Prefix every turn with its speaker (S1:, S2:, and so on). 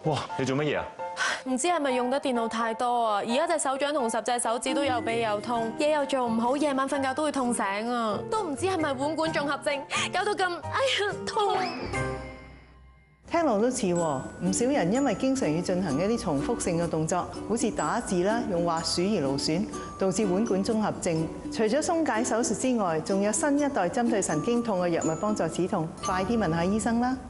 S1: 哇！你做乜嘢啊？
S2: 唔知係咪用得電腦太多啊？而家隻手掌同10隻手指都有痹有痛，嘢又做唔好，夜晚瞓覺都會痛醒啊！都唔知係咪腕管綜合症，搞到咁，哎呀痛！
S3: 聽落都似喎，唔少人因為經常要進行一啲重複性嘅動作，好似打字啦、用滑鼠而勞損，導致腕管綜合症。除咗鬆解手術之外，仲有新一代針對神經痛嘅藥物幫助止痛，快啲問下醫生啦！